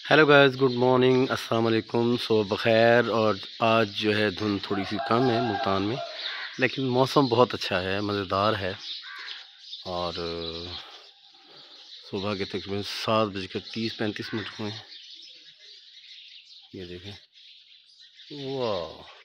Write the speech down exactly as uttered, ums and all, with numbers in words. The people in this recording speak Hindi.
हेलो गाइस, गुड मॉर्निंग, अस्सलाम वालेकुम। सो बखैर। और आज जो है धुंध थोड़ी सी कम है मुल्तान में, लेकिन मौसम बहुत अच्छा है, मज़ेदार है। और सुबह के तकरीबन सात बजकर तीस पैंतीस मिनट हुए हैं। ये देखें, वाह।